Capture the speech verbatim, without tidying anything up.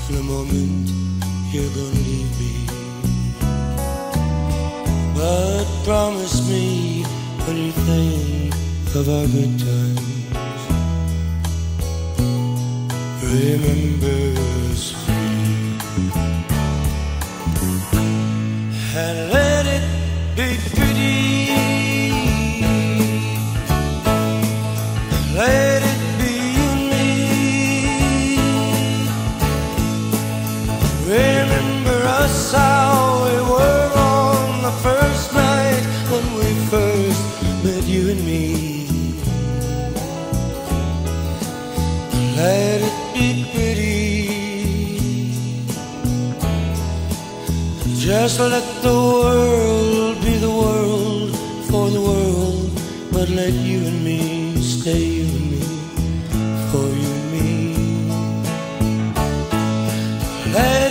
in a moment you're gonna leave me. But promise me when you think of our good times, remember us free. And let it be pretty, let it be you and me. Remember us how we were on the first night when we first met, you and me. Let it be pretty, just let the world be the world for the world, but let you and me stay you and me for you and me. Let